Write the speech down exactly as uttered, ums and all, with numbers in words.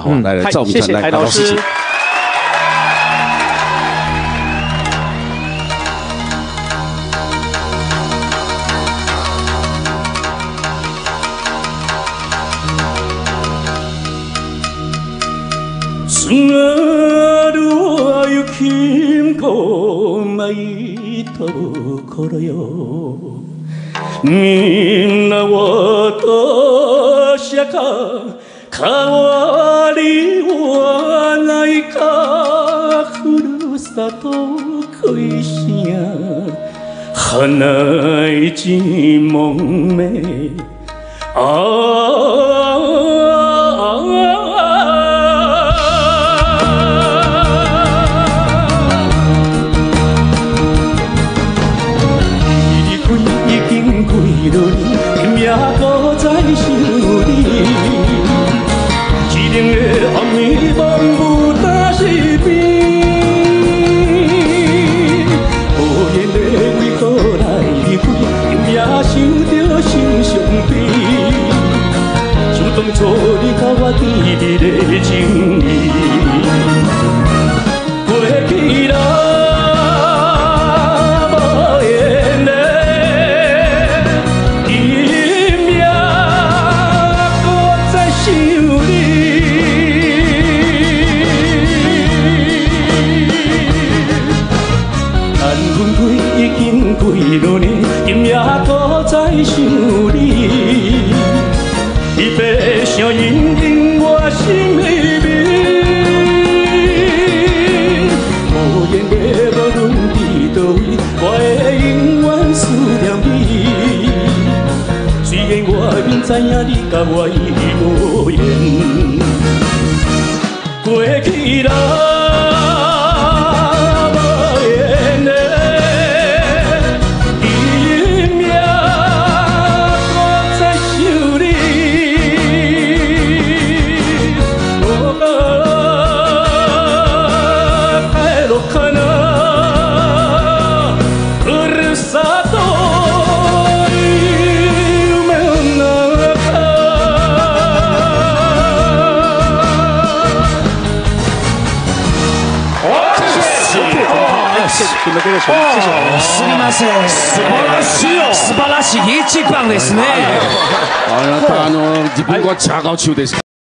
好，来来，赵明川来， 谢谢海老师。 みんな私か変わりはないかふるさと恋しや花一門目あ做你甲我甜蜜的情意，过去啦无言的，伊命搁再想你。缘分过已经几落年，伊命搁再想你。你背上引领我心里面，无言的无论伫倒位，我会永远思念你。虽然我明知影你甲我已无缘，过去啦。 你们这个球，谢谢。 すみません。素晴らしいよ。素晴らしい一番ですね。 あなたあの自分は茶顔中です。